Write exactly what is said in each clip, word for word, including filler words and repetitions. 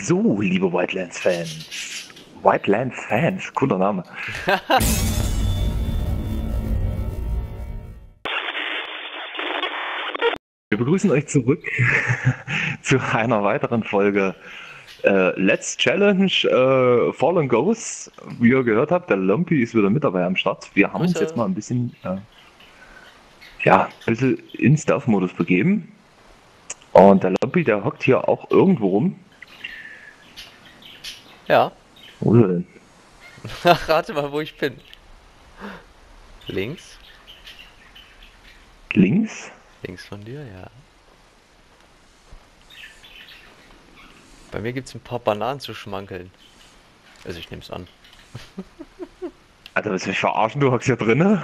So, liebe Wildlands-Fans. Wildlands-Fans, cooler Name. Wir begrüßen euch zurück zu einer weiteren Folge äh, Let's Challenge äh, Fallen Ghosts. Wie ihr gehört habt, der Lumpy ist wieder mit dabei am Start. Wir haben Grüße. uns jetzt mal ein bisschen, äh, ja, ein bisschen in Stealth-Modus begeben. Und der Lumpy, der hockt hier auch irgendwo rum. Ja. Wo ist er denn? Rate mal, wo ich bin. Links? Links? Links von dir, ja. Bei mir gibt es ein paar Bananen zu schmankeln. Also ich nehme es an. Alter, willst du mich verarschen? Du hockst hier drinne?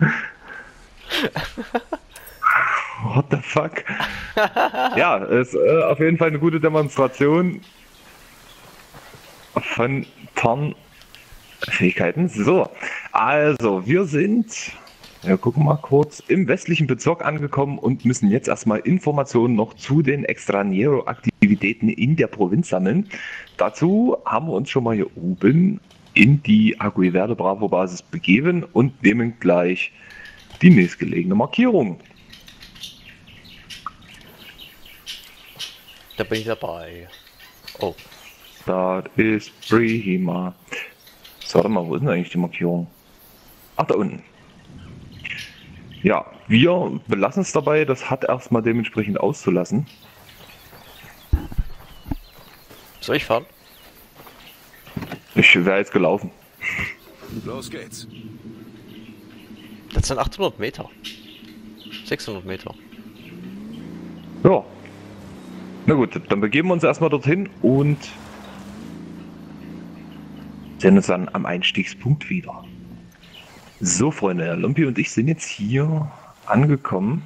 What the fuck? Ja, ist äh, auf jeden Fall eine gute Demonstration von Tarnfähigkeiten. So, also wir sind, ja, gucken mal kurz, im westlichen Bezirk angekommen und müssen jetzt erstmal Informationen noch zu den Extranjero-Aktivitäten in der Provinz sammeln. Dazu haben wir uns schon mal hier oben in die Agui Verde Bravo Basis begeben und nehmen gleich die nächstgelegene Markierung. Da bin ich dabei. Oh. Das ist prima. So, warte mal, wo ist denn eigentlich die Markierung? Ach, da unten. Ja, wir belassen es dabei, das hat erstmal dementsprechend auszulassen. Soll ich fahren? Ich wäre jetzt gelaufen. Los geht's. Das sind achthundert Meter. sechshundert Meter. Ja. Na gut, dann begeben wir uns erstmal dorthin und sehen uns dann am Einstiegspunkt wieder. So, Freunde, der Lumpy und ich sind jetzt hier angekommen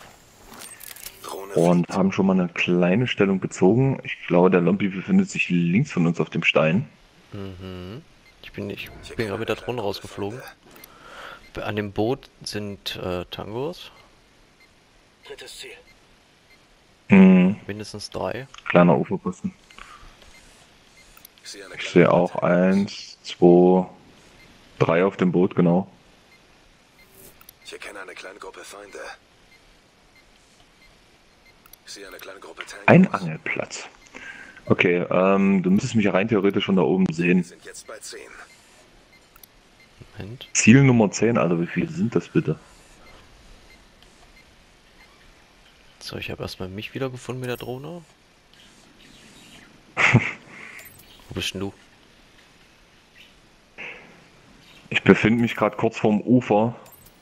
und haben schon mal eine kleine Stellung bezogen. Ich glaube, der Lumpy befindet sich links von uns auf dem Stein. Mhm. Ich bin nicht. Ich bin gerade mit der Drohne rausgeflogen. An dem Boot sind äh, Tangos. Drittes Ziel. Mhm. Mindestens drei. Kleiner Uferposten. Ich sehe auch eins, zwei, drei auf dem Boot, genau. Ich erkenne eine kleine Gruppe Feinde. Ich sehe eine kleine Gruppe Tangos. Ein Angelplatz. Okay, ähm, du müsstest mich rein theoretisch von da oben sehen. Wir sind jetzt bei zehn. Moment. Ziel Nummer zehn, also wie viele sind das bitte? So, ich habe erstmal mich wieder gefunden mit der Drohne. Wo bist denn du? Ich befinde mich gerade kurz vorm Ufer.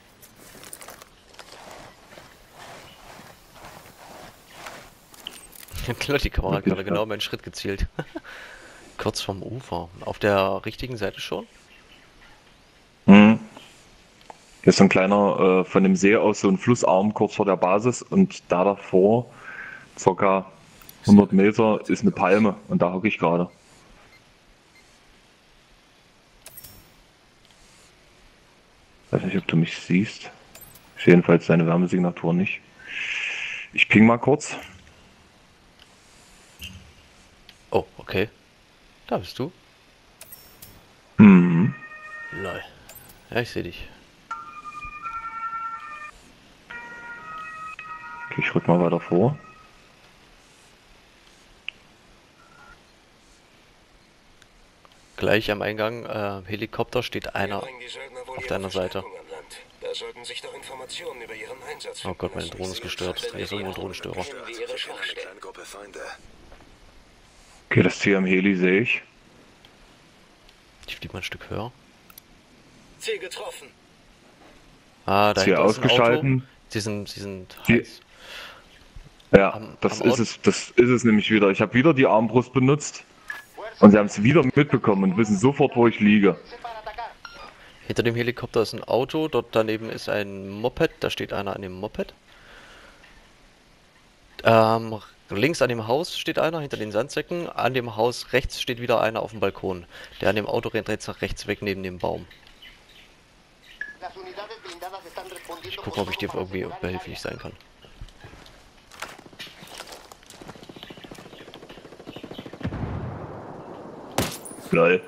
Klar, die Kamera hat gerade genau meinen Schritt gezielt. Kurz vom Ufer. Auf der richtigen Seite schon? Hm. Hier ist so ein kleiner, äh, von dem See aus so ein Flussarm kurz vor der Basis und da davor, circa hundert Meter, ist eine Palme und da hocke ich gerade. Weiß nicht, ob du mich siehst. Ich sehe jedenfalls deine Wärmesignatur nicht. Ich ping mal kurz. Oh, okay. Da bist du. Mhm. Lol. Ja, ich sehe dich. Okay, ich rück mal weiter vor. Gleich am Eingang, äh, Helikopter, steht einer auf deiner Seite. Da sollten sich doch Informationen über ihren Einsatz. Oh Gott, meine Drohne ist gestört. Hier ist irgendwo ein Drohnenstörer. Okay, das Ziel am Heli sehe ich. Ich fliege mal ein Stück höher. Ziel getroffen. Ah, da Ziel hinten ist ein Auto. ausgeschalten. Sie sind, sie sind Die- heiß. Ja, Am- das am ist Auto- es, das ist es nämlich wieder. Ich habe wieder die Armbrust benutzt und sie haben es wieder mitbekommen und wissen sofort, wo ich liege. Hinter dem Helikopter ist ein Auto, dort daneben ist ein Moped, da steht einer an dem Moped. Ähm, links an dem Haus steht einer, hinter den Sandsäcken. An dem Haus rechts steht wieder einer auf dem Balkon. Der an dem Auto rennt jetzt nach rechts weg neben dem Baum. Ich gucke, ob ich dir irgendwie behilflich sein kann. Lol.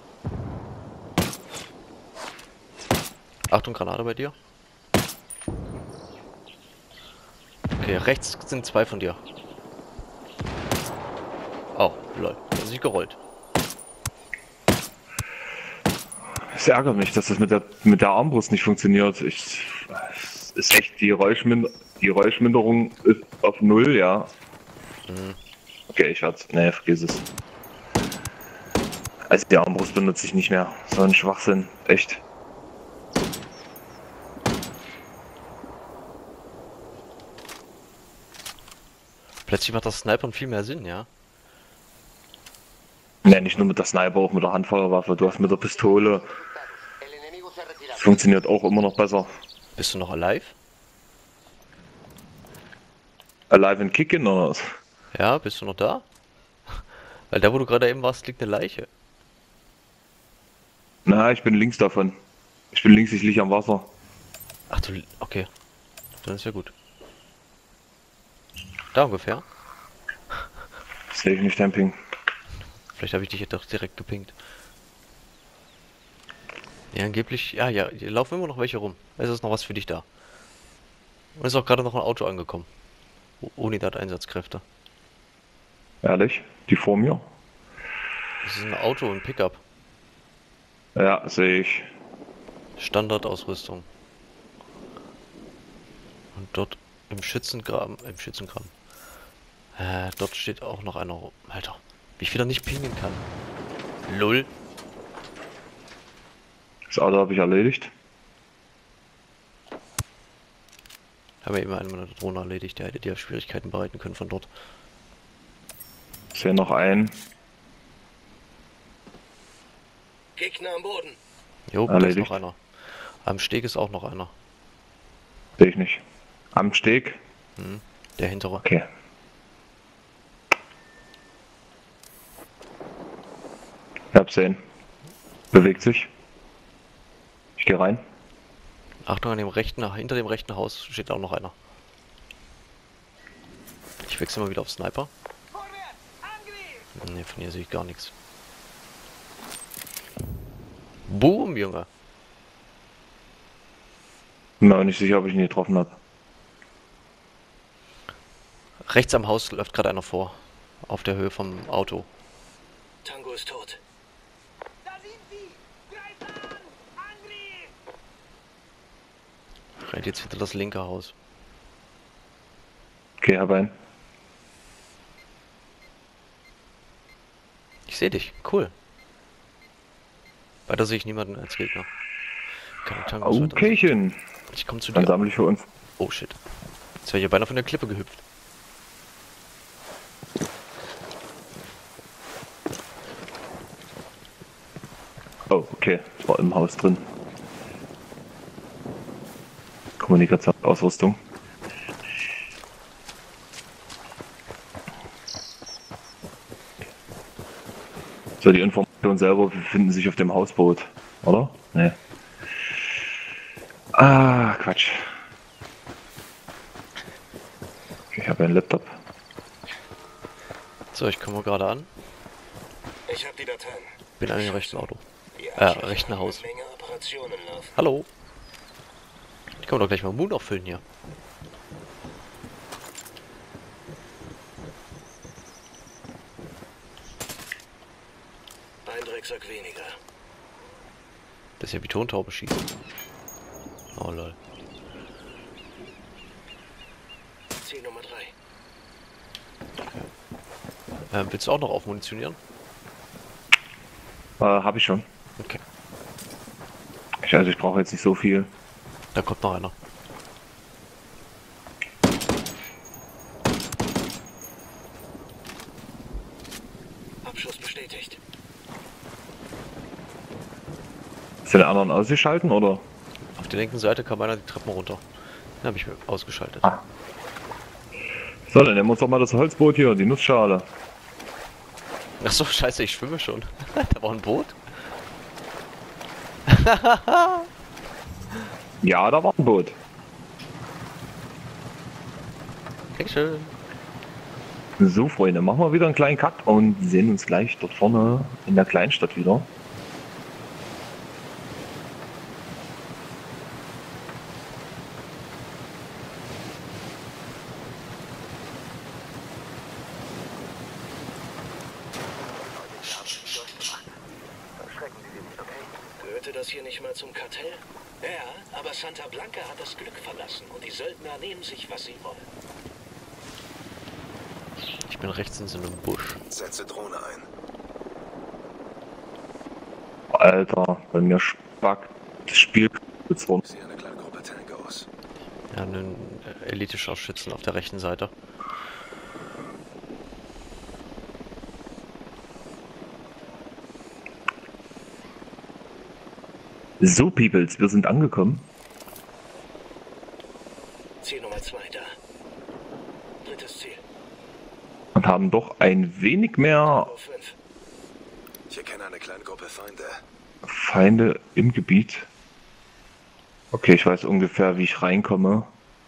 Achtung, Granate bei dir. Okay, rechts sind zwei von dir. Oh, lol. Da ist sich gerollt. Es ärgert mich, dass das mit der, mit der Armbrust nicht funktioniert. Ich, es ist echt, die, Geräuschmind die Geräuschminderung ist auf Null, ja. Mhm. Okay, ich werde, nee, vergiss es. Also die Armbrust benutze ich nicht mehr. So ein Schwachsinn, echt. Plötzlich macht das Snipern viel mehr Sinn, ja? Ne, nicht nur mit der Sniper, auch mit der Handfeuerwaffe. Du hast mit der Pistole. Das funktioniert auch immer noch besser. Bist du noch alive? Alive and Kicking oder was? Ja, bist du noch da? Weil da, wo du gerade eben warst, liegt eine Leiche. Na, ich bin links davon. Ich bin links, ich liege am Wasser. Ach du, okay. Dann ist ja gut. Da ungefähr. Sehe ich nicht dein Ping. Vielleicht habe ich dich jetzt doch direkt gepinkt. Ja, angeblich, ja, ja, hier laufen immer noch welche rum. Es ist noch was für dich da. Und es ist auch gerade noch ein Auto angekommen. Unidad-Einsatzkräfte. Ehrlich? Die vor mir? Das ist ein Auto und Pickup. Ja, sehe ich. Standardausrüstung. Und dort im Schützengraben, im Schützengraben. Äh, dort steht auch noch einer rum. Alter, wie ich wieder nicht pingen kann. Lull. Das Auto habe ich erledigt. Haben wir eben einen meiner Drohnen erledigt, der hätte dir Schwierigkeiten bereiten können von dort. Ich sehe noch einen. Gegner am Boden. Jo, da ist Erledigt. noch einer. Am Steg ist auch noch einer. Sehe ich nicht. Am Steg? Hm, der hintere. Okay. Ich hab's sehen. Bewegt sich. Ich gehe rein. Achtung, an dem rechten, hinter dem rechten Haus steht auch noch einer. Ich wechsle mal wieder auf Sniper. Ne, von hier sehe ich gar nichts. Boom, Junge. Bin mir auch nicht sicher, ob ich ihn getroffen habe. Rechts am Haus läuft gerade einer vor. Auf der Höhe vom Auto. Tango ist tot. Da sind sie! Greift an! Angriff! Rennt jetzt hinter das linke Haus. Okay, hab einen. Ich sehe dich. Cool. Weiter sehe ich niemanden als Gegner. Keine Tangos weiter. Okaychen. Ich komme zu Dann dir. sammle ich für uns. Oh shit. Jetzt wäre ich ja beinahe von der Klippe gehüpft. Oh, okay. Das war im Haus drin. Kommunikationsausrüstung. So, die Informationen selber befinden sich auf dem Hausboot, oder? Nee. Ah, Quatsch. Okay, ich habe einen Laptop. So, ich komme gerade an. Ich habe die Dateien. Bin an dem rechten Auto. Die Äh, Anschläge rechten haben Haus. eine Menge Operationen laufen. Hallo. Ich kann doch gleich mal Moon auffüllen hier. Ein Drecksack weniger. Das ist ja wie Tontaube schießen. Oh lol. Ziel Nummer drei. Ähm, willst du auch noch aufmunitionieren? Äh, habe ich schon. Okay. Ich, also ich brauche jetzt nicht so viel. Da kommt noch einer. Abschuss bestätigt. Ist den anderen ausgeschalten oder? Auf der linken Seite kam einer die Treppen runter. Den habe ich mir ausgeschaltet. Ah. So, dann nehmen wir uns doch mal das Holzboot hier, die Nussschale. Achso, scheiße, ich schwimme schon. Da war ein Boot. Ja, da war ein Boot. Dankeschön. So, Freunde, machen wir wieder einen kleinen Cut und sehen uns gleich dort vorne in der Kleinstadt wieder. Gehörte das hier nicht mal zum Kartell? Ja, aber Santa Blanca hat das Glück verlassen und die Söldner nehmen sich, was sie wollen. Ich bin rechts in so einem Busch. Setze Drohne ein. Alter, bei mir spackt das Spiel kurz rum. Sieh eine kleine Gruppe Tangos. Ja, einen Elite-Scharfschützen auf der rechten Seite. So, Peoples, wir sind angekommen. Ziel Nummer zwei da. Drittes Ziel. Und haben doch ein wenig mehr Tango fünf. Ich erkenne eine kleine Gruppe Feinde. Feinde im Gebiet. Okay, ich weiß ungefähr, wie ich reinkomme.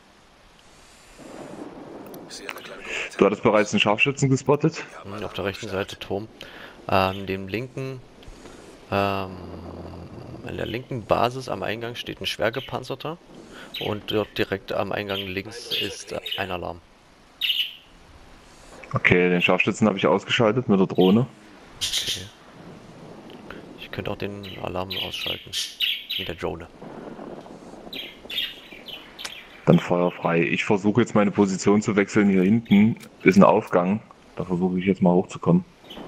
Ich sehe eine kleine Gruppe Du hattest bereits einen Scharfschützen gespottet. Hm, auf der rechten Seite Turm. An dem linken, ähm, an der linken Basis am Eingang steht ein schwer gepanzerter. Und dort direkt am Eingang links ist ein Alarm. Okay, den Scharfschützen habe ich ausgeschaltet mit der Drohne. Okay. Ich könnte auch den Alarm ausschalten. Mit der Drone. Dann Feuer frei. Ich versuche jetzt meine Position zu wechseln. Hier hinten ist ein Aufgang. Da versuche ich jetzt mal hochzukommen.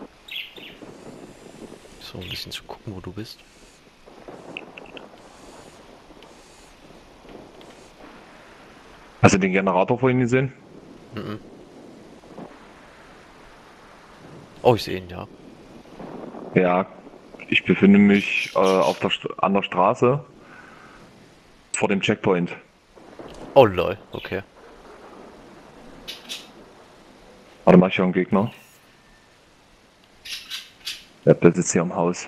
So, ein bisschen zu gucken, wo du bist. Hast du den Generator vorhin gesehen? Mhm. Oh, ich sehe ihn, ja. Ja, ich befinde mich äh, auf der St an der Straße vor dem Checkpoint. Oh lol, okay. Warte mal, ich höre einen Gegner. Ja, der sitzt hier am Haus.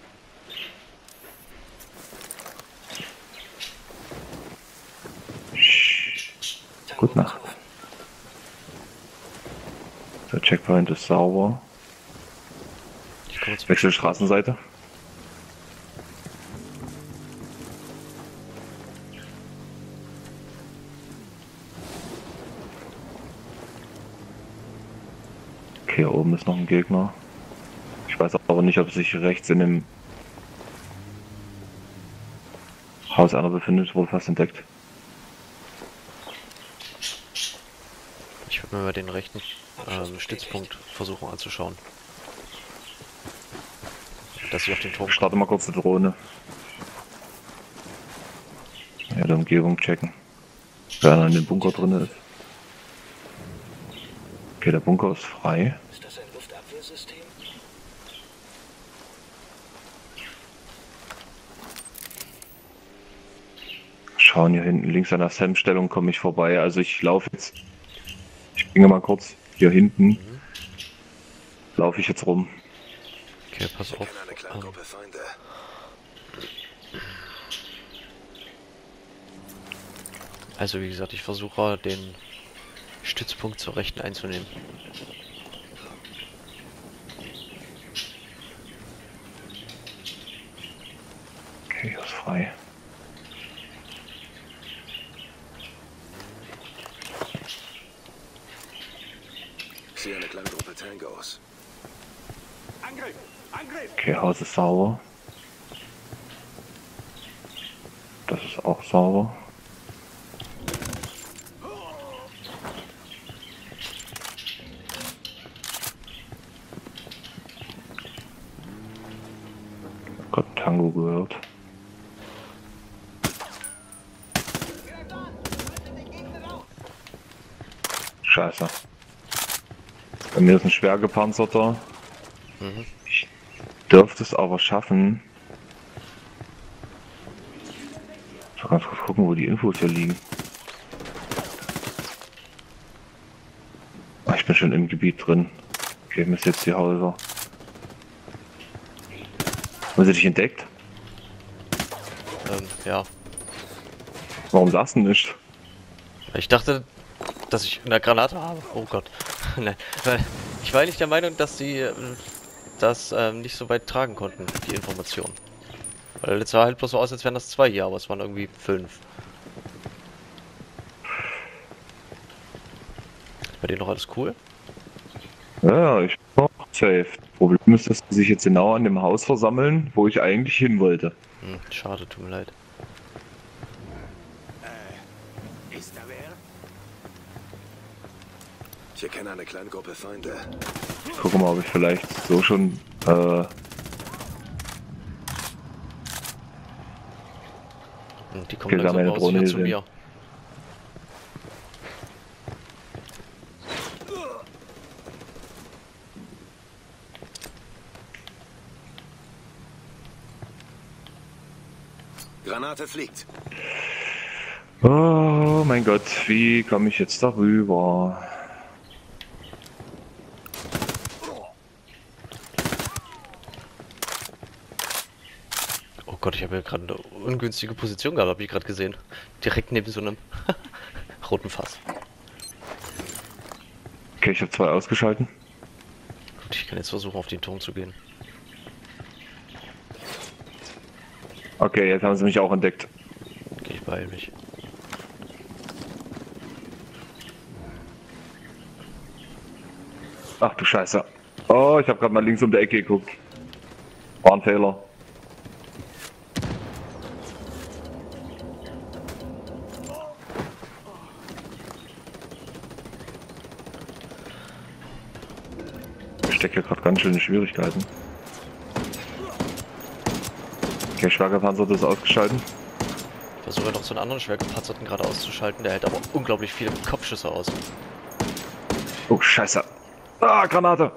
Tango Gute Nacht. getroffen. Der Checkpoint ist sauber. Ich komme jetzt Wechsel Straßenseite. Okay, hier oben ist noch ein Gegner. Ich weiß aber nicht, ob sich rechts in dem Haus einer befindet, wurde fast entdeckt. Ich würde mir mal den rechten ähm, Stützpunkt versuchen anzuschauen. Dass ich auf den Turm Ich starte mal kurz die Drohne. Ja, die Umgebung checken. Wer in dem Bunker drin ist. Okay, der Bunker ist frei. Ist das ein Luftabwehrsystem? Schauen hier hinten links an der Sam-Stellung komme ich vorbei. Also ich laufe jetzt. Ich bringe mal kurz hier hinten. Laufe ich jetzt rum. Okay, pass Ich auf. erkenne eine kleine Ähm, Gruppe Feinde. also wie gesagt, ich versuche den Stützpunkt zur Rechten einzunehmen. Okay, hier ist frei. Ich sehe eine kleine Gruppe Tangos. Angriff! Angriff! Okay, Haus ist sauber. Das ist auch sauber. Gott, Tango gehört. Greift an! Haltet den Gegner auf! Scheiße. Bei mir ist ein schwer gepanzerter. Mhm. Ich dürfte es aber schaffen. Ich muss ganz kurz gucken, wo die Infos hier liegen. Ah, ich bin schon im Gebiet drin. Okay, ich muss jetzt die Häuser. Haben sie dich entdeckt? Ähm, ja. Warum sagst du nicht? Ich dachte, dass ich eine Granate habe. Oh Gott. Nein, weil ich war nicht der Meinung, dass die äh, das ähm, nicht so weit tragen konnten, die Information. Weil es sah halt bloß so aus, als wären das zwei hier, aber es waren irgendwie fünf. Bei denen noch alles cool? Ja, ich bin auch safe. Problem ist, dass sie sich jetzt genau an dem Haus versammeln, wo ich eigentlich hin wollte. Hm, schade, tut mir leid. Ist da wer? Ich erkenne eine kleine Gruppe Feinde. Gucken mal, ob ich vielleicht so schon äh, Hm, die kommen Okay, da langsam meine raus Drohne wieder hier zu sind. mir. Granate fliegt. Oh mein Gott, wie komme ich jetzt darüber? Oh Gott, ich habe ja gerade eine ungünstige Position gehabt, habe ich gerade gesehen. Direkt neben so einem roten Fass. Okay, ich habe zwei ausgeschalten. Gut, ich kann jetzt versuchen, auf den Turm zu gehen. Okay, jetzt haben sie mich auch entdeckt. Okay, ich beeil mich. Ach du Scheiße. Oh, ich habe gerade mal links um die Ecke geguckt. War ein Fehler. Ich stecke hier gerade ganz schön in Schwierigkeiten. Okay, Schwergepanzert ist ausgeschalten. Versuche noch so einen anderen Schwergepanzerten gerade auszuschalten, der hält aber unglaublich viele Kopfschüsse aus. Oh, Scheiße. Ah, Granate.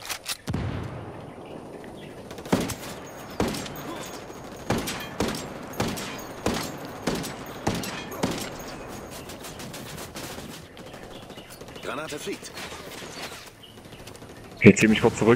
Granate fliegt. Okay, zieh mich kurz zurück.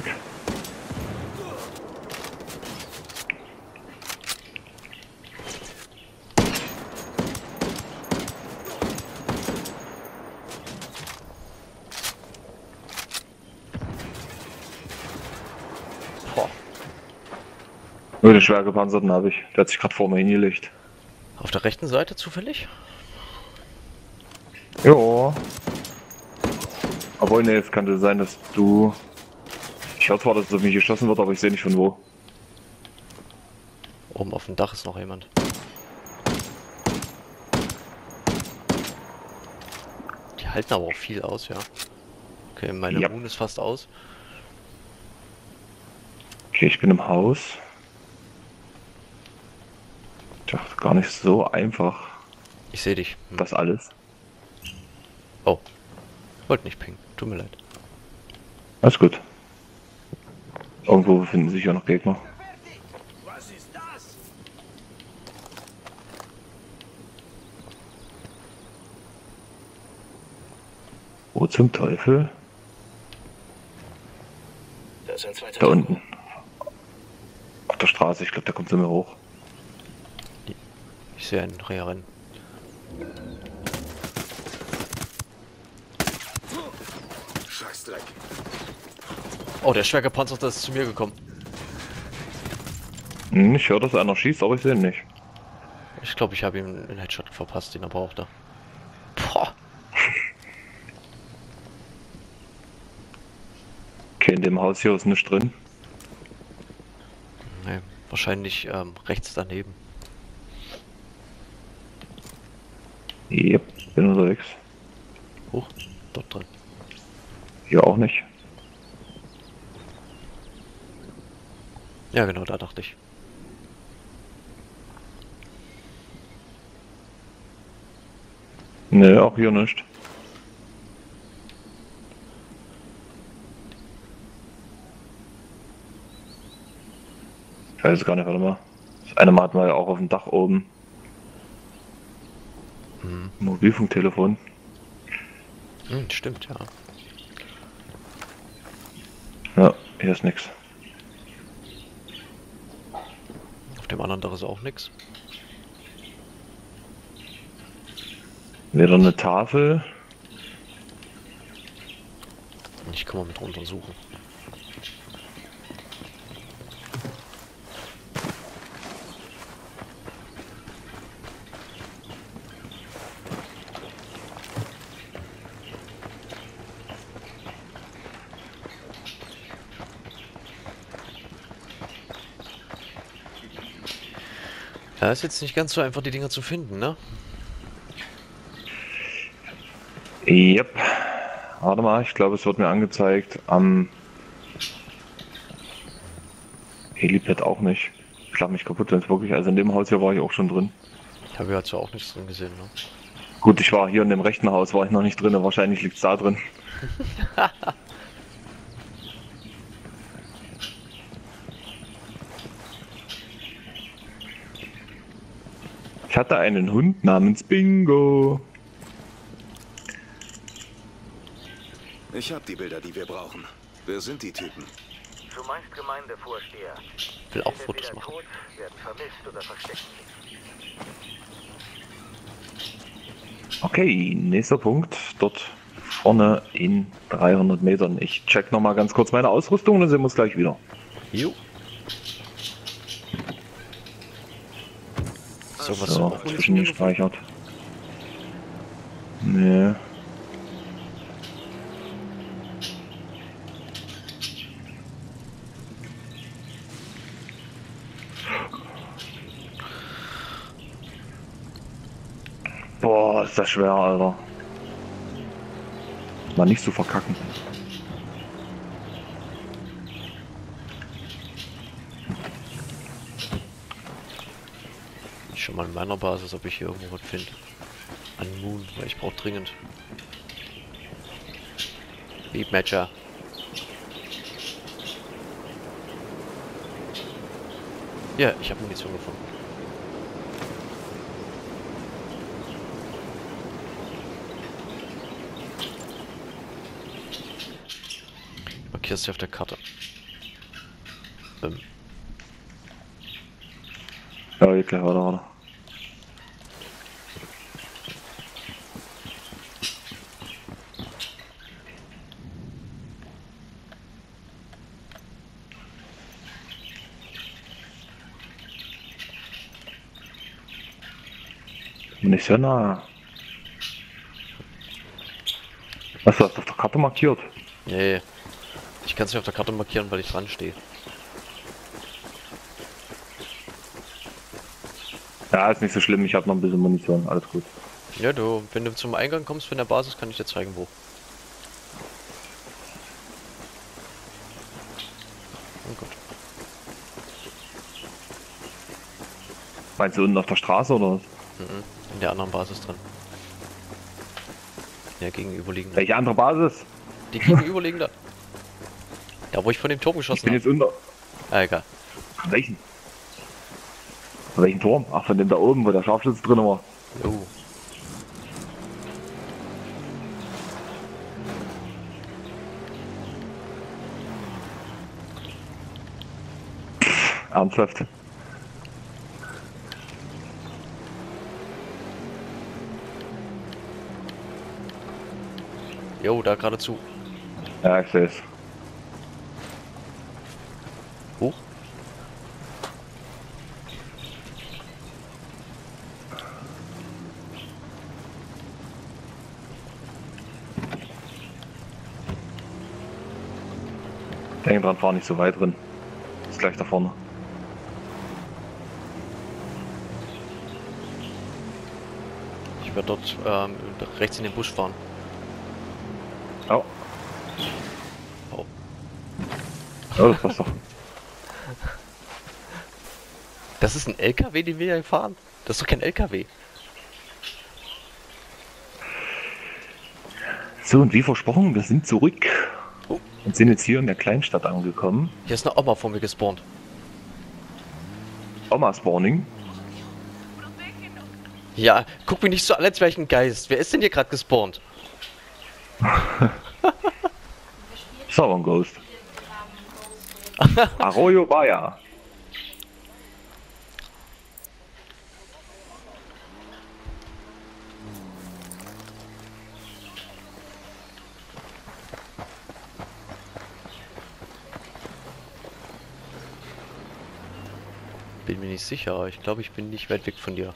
Boah. Nur den Schwergepanzerten habe ich. Der hat sich gerade vor mir hingelegt. Auf der rechten Seite zufällig? Jo. Obwohl, ne, es könnte sein, dass du... Ich höre zwar, dass auf mich geschossen wird, aber ich sehe nicht von wo. Oben auf dem Dach ist noch jemand. Die halten aber auch viel aus, ja. Okay, meine Ja. Moon ist fast aus. Okay, ich bin im Haus. Tja, gar nicht so einfach, Ich sehe dich. Hm. das alles. Oh. Wollte nicht pingen. Tut mir leid. Alles gut. Irgendwo befinden sich ja noch Gegner. Fertig! Was ist das? Wo zum Teufel? Da ist ein zweiter. Da unten. Auf der Straße, ich glaube, der kommt zu mir hoch. Ich sehe einen Rennen. Scheißdreck. Oh, der Schwergepanzerte ist zu mir gekommen. Hm, ich höre, dass einer schießt, aber ich sehe ihn nicht. Ich glaube, ich habe ihm einen Headshot verpasst, den er brauchte. Boah. Okay, in dem Haus hier ist nichts drin. Nee, wahrscheinlich ähm, rechts daneben. Yep, bin unterwegs. Hoch, dort drin. Hier auch nicht. Ja, genau, da dachte ich. Ne, auch hier nicht. Ich weiß es gar nicht, warte mal. Das eine Mal hatten wir ja auch auf dem Dach oben. Hm. Mobilfunktelefon. Hm, stimmt, ja. Ja, hier ist nix. Auf dem anderen Dach ist auch nichts. Weder eine Tafel. Eigentlich kann man mit untersuchen. Ja, ist jetzt nicht ganz so einfach, die Dinger zu finden, ne? Yep. Warte mal, ich glaube, es wird mir angezeigt am Helipad auch nicht. Ich lach mich kaputt, wenn es wirklich. Also in dem Haus hier war ich auch schon drin. Ich habe ja zwar auch nichts drin gesehen, ne? Gut, ich war hier in dem rechten Haus, war ich noch nicht drin, wahrscheinlich liegt es da drin. Ich hatte einen Hund namens Bingo. Ich habe die Bilder, die wir brauchen. Wer sind die Typen? Zumeist Gemeindevorsteher. Ich will auch Fotos machen. Tot, werden vermisst oder versteckt. Okay, nächster Punkt. Dort vorne in dreihundert Metern. Ich check noch mal ganz kurz meine Ausrüstung und dann sehen wir uns gleich wieder. Jo. So, was So, auch Munition zwischengespeichert. Nee. Boah, ist das schwer, Alter. Mal nicht so verkacken. Ich schon mal in meiner Basis, ob ich hier irgendwo was finde. An Moon, weil ich brauche dringend. Lieb Matcher. Ja, ich habe Munition gefunden. Markierst du auf der Karte. Ähm. Ja, wirklich, warte, warte. Nicht so nah. Was, du hast auf der Karte markiert? Nee. Ich kann es nicht auf der Karte markieren, weil ich dran stehe. Ja, ist nicht so schlimm, ich habe noch ein bisschen Munition, alles gut. Ja, du, wenn du zum Eingang kommst von der Basis, kann ich dir zeigen, wo. Oh Gott. Meinst du unten auf der Straße oder was? Mhm. In der anderen Basis drin. Ja, gegenüberliegende. Welche andere Basis? Die gegenüberliegende. Da, wo ich von dem Turm Ich geschossen bin habe. jetzt unter. Ah, egal. Von welchen? Von welchem Turm? Ach, von dem da oben, wo der Scharfschütze drin war. Oh. Ernsthaft. Jo, da geradezu. Ja, ich sehe es. Hoch. Denk dran, fahr nicht so weit drin. Ist gleich da vorne. Ich werde dort ähm, rechts in den Busch fahren. Oh. Oh. Oh, das passt doch. Das ist ein L K W, den wir hier fahren? Das ist doch kein L K W. So, und wie versprochen, wir sind zurück. Oh. Und sind jetzt hier in der Kleinstadt angekommen. Hier ist eine Oma vor mir gespawnt. Oma Spawning. Ja, guck mich nicht so an, als wäre ich ein Geist. Wer ist denn hier gerade gespawnt? Ist aber ein Ghost. Arroyo Baya. Bin mir nicht sicher, aber ich glaube, ich bin nicht weit weg von dir.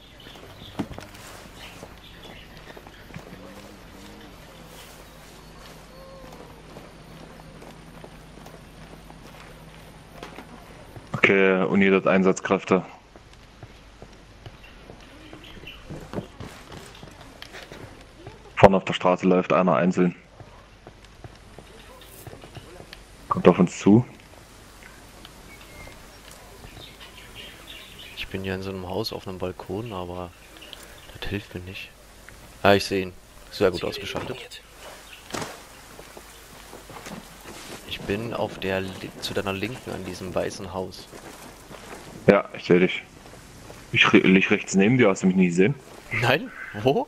Okay, Unidad Einsatzkräfte. Vorne auf der Straße läuft einer einzeln. Kommt auf uns zu. Ich bin ja in so einem Haus auf einem Balkon, aber das hilft mir nicht. Ah, ich sehe ihn. Sehr gut ausgeschaltet. Ich bin auf der Li- zu deiner Linken an diesem weißen Haus. Ja, ich sehe dich. Ich re- lieg rechts neben dir, hast du mich nie gesehen? Nein? Wo?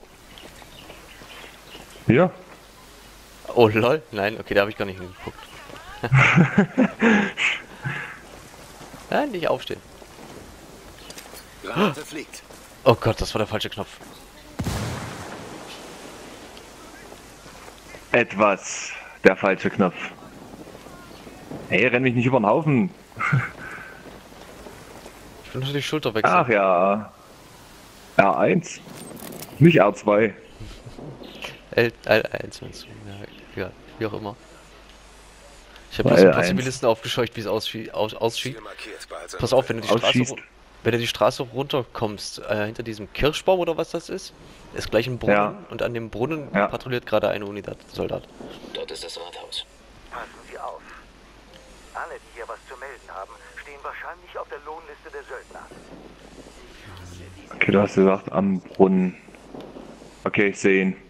Hier? Oh lol. Nein, okay, da habe ich gar nicht hingeguckt. Nein, nicht aufstehen. Granate fliegt. Oh Gott, das war der falsche Knopf. Etwas. Der falsche Knopf. Hey, renn mich nicht über den Haufen. Ich bin nur die Schulter wechseln. Ach ja. R eins. Nicht R zwei. L eins meinst du? Ja, ja, wie auch immer. Ich habe L bloß ein paar eins. Zivilisten aufgescheucht, wie es ausschie aus aussieht. Ziel markiert, behaltsam. Pass auf, wenn du die Straße, Ausschießt. ru- wenn du die Straße runterkommst, äh, hinter diesem Kirschbaum oder was das ist, ist gleich ein Brunnen Ja. und an dem Brunnen Ja. patrouilliert gerade eine Unidad-Soldat. Dort ist das Rathaus. Passen Sie auf. Alle, die hier was zu melden haben, stehen wahrscheinlich auf der Lohnliste der Söldner. Okay, du hast gesagt am Brunnen. Okay, ich sehe ihn.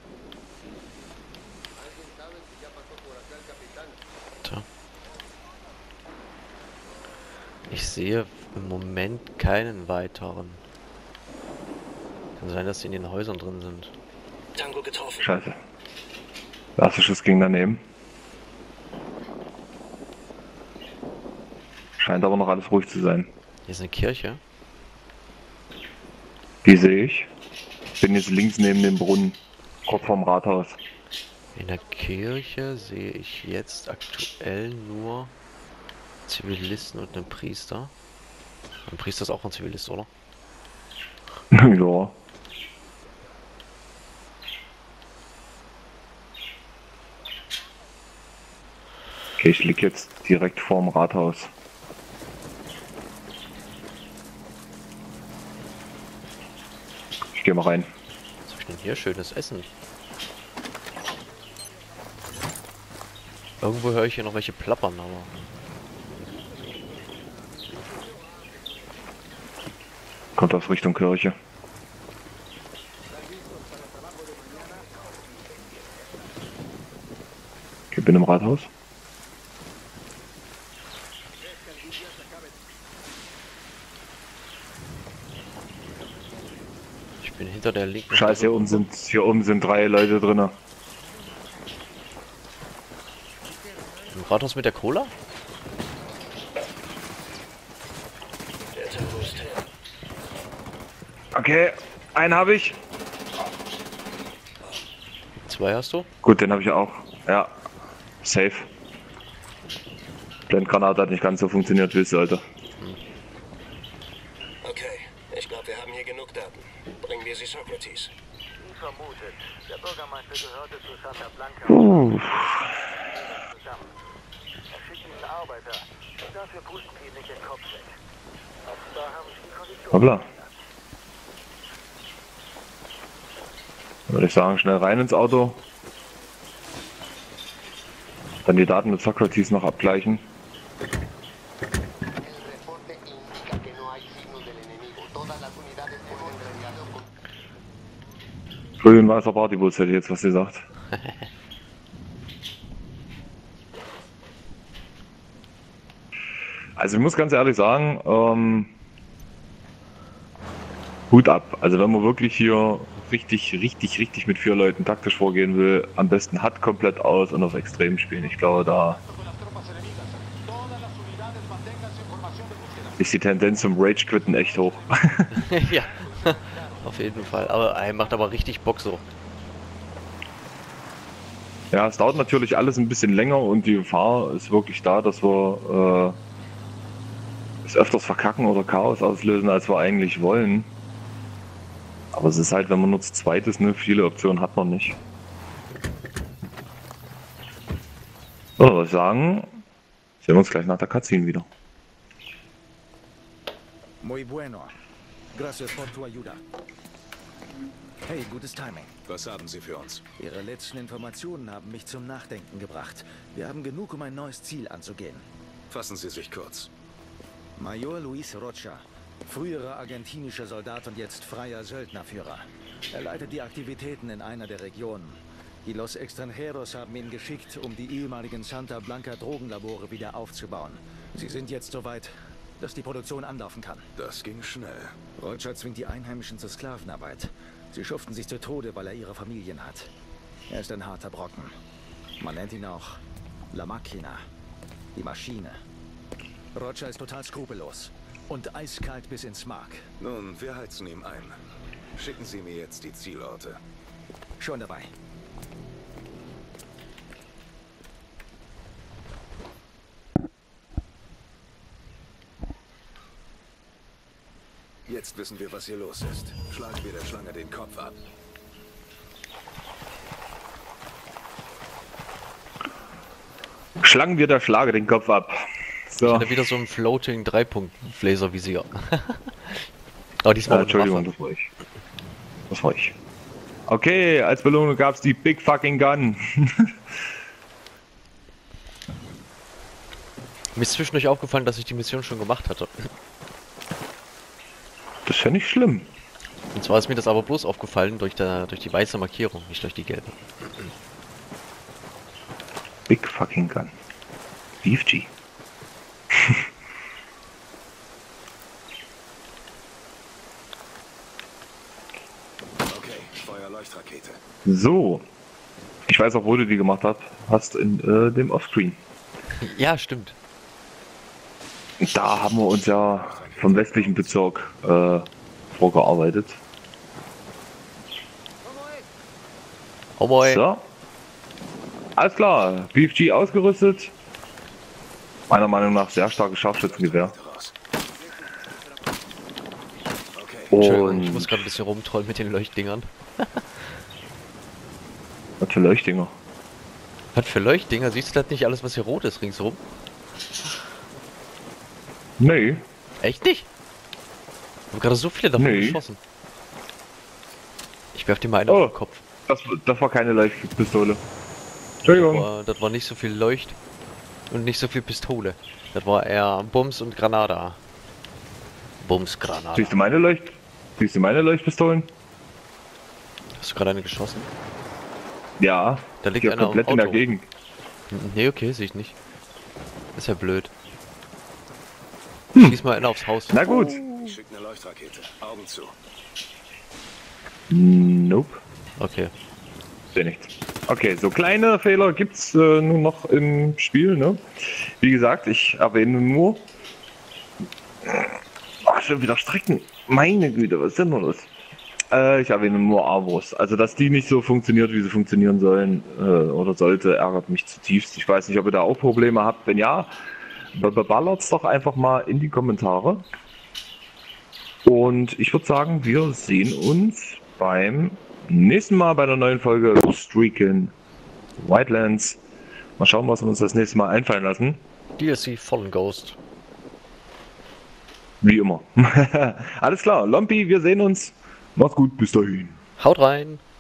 Tja. Ich sehe im Moment keinen weiteren. Kann sein, dass sie in den Häusern drin sind. Tango getroffen. Scheiße. Der erste Schuss ging daneben. Scheint aber noch alles ruhig zu sein. Hier ist eine Kirche. Die sehe ich. Bin jetzt links neben dem Brunnen. Kurz vorm Rathaus. In der Kirche sehe ich jetzt aktuell nur Zivilisten und einen Priester. Ein Priester ist auch ein Zivilist, oder? Ja. Okay, ich lieg jetzt direkt vorm Rathaus. Ich gehe mal rein. Was habe ich denn hier? Schönes Essen. Irgendwo höre ich hier noch welche plappern, aber... Kommt aus Richtung Kirche. Okay, bin im Rathaus. Ich bin hinter der linken... Scheiße, hier oben sind, hier oben sind drei Leute drinne. Im Rathaus mit der Cola? Der Tango ist hin. Okay, einen habe ich. Zwei hast du? Gut, den habe ich auch. Ja, safe. Blendgranate hat nicht ganz so funktioniert, wie es sollte. Okay, ich glaube, wir haben hier genug Daten. Bringen wir sie Socrates. Wie vermutet, der Bürgermeister gehörte zu Santa Blanca. Uh, Zusammen. Er schickt ihnen Arbeiter und dafür pusten sie ihm nicht den Kopf weg. Offenbar haben sie die Kondition. hoppla. Würde ich sagen, schnell rein ins Auto. Dann die Daten mit Socrates noch abgleichen. El reporte indica que no hay signos del enemigo. Todas las unidades hemos enviado con... Grün weißer Partybus hätte ich jetzt was gesagt. Also ich muss ganz ehrlich sagen, ähm, Hut ab. Also wenn man wirklich hier richtig, richtig, richtig mit vier Leuten taktisch vorgehen will, am besten H U D komplett aus und auf Extrem spielen. Ich glaube, da ist die Tendenz zum Rage-Quitten echt hoch. Ja, auf jeden Fall. Aber er macht aber richtig Bock so. Ja, es dauert natürlich alles ein bisschen länger und die Gefahr ist wirklich da, dass wir äh, es öfters verkacken oder Chaos auslösen, als wir eigentlich wollen. Aber es ist halt, wenn man nur zu zweit ist, ne, viele Optionen hat man nicht. So, würde ich sagen, sehen wir uns gleich nach der Cutscene wieder. Muy bueno. Gracias por tu ayuda. Hey, gutes Timing. Was haben Sie für uns? Ihre letzten Informationen haben mich zum Nachdenken gebracht. Wir haben genug, um ein neues Ziel anzugehen. Fassen Sie sich kurz. Major Luis Rocha, früherer argentinischer Soldat und jetzt freier Söldnerführer. Er leitet die Aktivitäten in einer der Regionen. Die Los Extranjeros haben ihn geschickt, um die ehemaligen Santa Blanca Drogenlabore wieder aufzubauen. Sie sind jetzt soweit, dass die Produktion anlaufen kann. Das ging schnell. Rocha zwingt die Einheimischen zur Sklavenarbeit. Sie schuften sich zu Tode, weil er ihre Familien hat. Er ist ein harter Brocken. Man nennt ihn auch La Máquina, die Maschine. Rocha ist total skrupellos und eiskalt bis ins Mark. Nun, wir heizen ihm ein. Schicken Sie mir jetzt die Zielorte. Schon dabei. Jetzt wissen wir, was hier los ist. Schlagen wir der Schlange den Kopf ab. Schlagen wir der Schlage den Kopf ab. So. Ich hatte wieder so einen Floating drei Punkt Laservisier. Aber diesmal Ja, ohne Entschuldigung, Waffe. das war ich. Das war ich. Okay, als Belohnung gab es die Big Fucking Gun. Mir ist zwischendurch aufgefallen, dass ich die Mission schon gemacht hatte. Das ist ja nicht schlimm. Und zwar ist mir das aber bloß aufgefallen durch, der, durch die weiße Markierung, nicht durch die gelbe. Big Fucking Gun. B F G. Okay, Feuerleuchtrakete. So. Ich weiß auch, wo du die gemacht hast. Hast in äh, dem Offscreen. Ja, stimmt. Da haben wir uns ja vom westlichen Bezirk äh, vorgearbeitet. Oh boy. So. Alles klar. B F G ausgerüstet. Meiner Meinung nach sehr starkes Scharfschützengewehr. Raus. Okay. Entschuldigung, ich Und muss gerade ein bisschen rumtrollen mit den Leuchtdingern. was für Leuchtdinger. Was für Leuchtdinger? Siehst du das nicht alles, was hier rot ist ringsherum? Nee. Echt nicht? Ich habe gerade so viele davon Nee. geschossen. Ich werf dir mal einen Oh. auf den Kopf. Das, das war keine Leuchtpistole. Entschuldigung. Aber das war nicht so viel Leucht und nicht so viel Pistole. Das war eher Bums und Granada. Bums, Granada. Siehst du meine Leucht... Siehst du meine Leuchtpistolen? Hast du gerade eine geschossen? Ja. Da liegt die einer komplett am in der Auto. Gegend. Nee, okay, sehe ich nicht. Ist ja blöd. Hm. Schieß mal einer aufs Haus. Na gut. Schick eine Leuchtrakete. Augen zu. Nope. Okay. Sehe nichts. Okay, so kleine Fehler gibt's äh, nur noch im Spiel, ne? Wie gesagt, ich erwähne nur... Ach, schon wieder Strecken. Meine Güte, was ist denn los? Äh, ich erwähne nur Avos. Also, dass die nicht so funktioniert, wie sie funktionieren sollen äh, oder sollte, ärgert mich zutiefst. Ich weiß nicht, ob ihr da auch Probleme habt. Wenn ja, ballert's doch einfach mal in die Kommentare. Und ich würde sagen, wir sehen uns beim nächsten Mal bei einer neuen Folge Streaking Wildlands. Mal schauen, was wir uns das nächste Mal einfallen lassen. D L C Fallen Ghost. Wie immer. Alles klar, Lompi, wir sehen uns. Macht's gut, bis dahin. Haut rein!